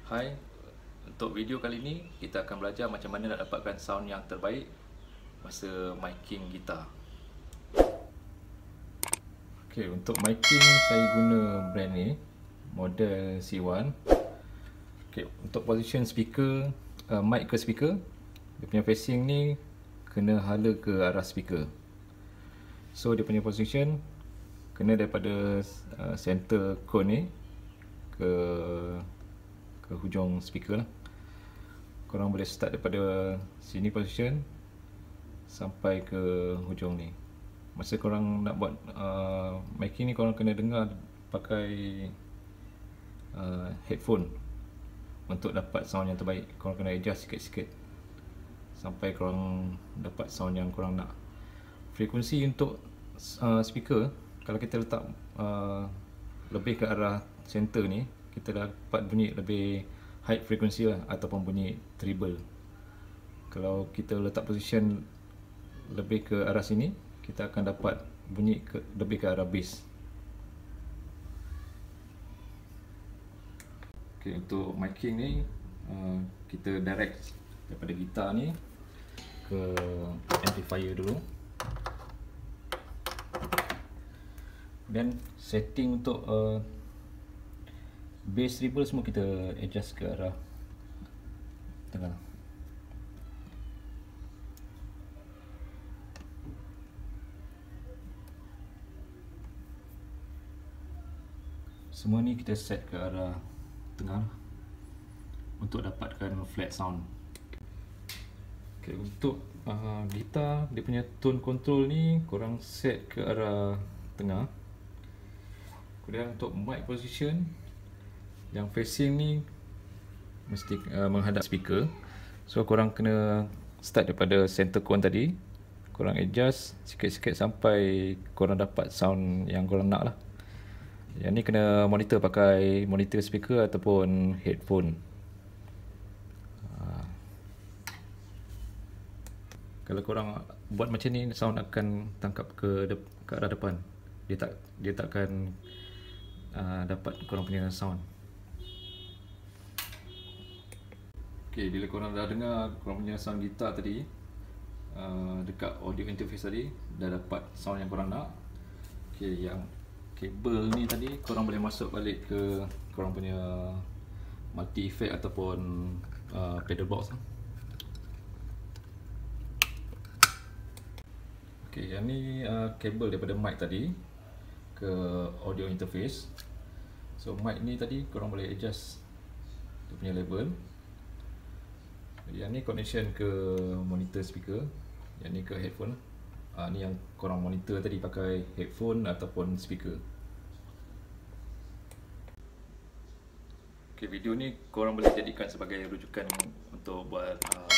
Hai, untuk video kali ini kita akan belajar macam mana nak dapatkan sound yang terbaik masa miking gitar. Okay, untuk miking saya guna brand ni, model C1. Okay, untuk position speaker, mic ke speaker, dia punya facing ni kena hala ke arah speaker. So dia punya position kena daripada center cone ni ke hujung speaker lah. Korang boleh start daripada sini position sampai ke hujung ni. Masa korang nak buat miking ni, korang kena dengar pakai headphone untuk dapat sound yang terbaik. Korang kena adjust sikit-sikit sampai korang dapat sound yang korang nak. Frekuensi untuk speaker, kalau kita letak lebih ke arah center ni, kita dapat bunyi lebih high frequency lah, ataupun bunyi treble. Kalau kita letak position lebih ke arah sini, kita akan dapat bunyi lebih ke arah bass. Okay, untuk miking ni kita direct daripada gitar ni ke amplifier dulu. Dan setting untuk bass treble semua kita adjust ke arah tengah. Semua ni kita set ke arah tengah untuk dapatkan flat sound. Okay, untuk gitar, dia punya tone control ni korang set ke arah tengah. Kemudian untuk mic position, yang facing ni mesti menghadap speaker. So korang kena start daripada center cone tadi, korang adjust sikit-sikit sampai korang dapat sound yang korang nak lah. Yang ni kena monitor pakai monitor speaker ataupun headphone. Kalau korang buat macam ni, sound akan tangkap ke arah depan. Dia takkan dapat korang punya sound. Okay, bila korang dah dengar korang punya sound gitar tadi, dekat audio interface tadi, dah dapat sound yang korang nak. Okay, yang kabel ni tadi korang boleh masuk balik ke korang punya multi effect ataupun pedal box. Okay, yang ni kabel daripada mic tadi ke audio interface. So mic ni tadi korang boleh adjust dia punya level. Yang ni connection ke monitor speaker, yang ni ke headphone. Ni yang korang monitor tadi pakai headphone ataupun speaker. Okay, video ni korang boleh jadikan sebagai rujukan untuk buat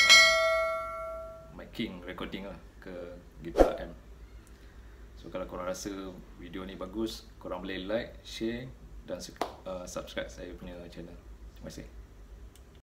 miking, recording lah ke gitar amp. So kalau korang rasa video ni bagus, korang boleh like, share dan subscribe saya punya channel. Terima kasih.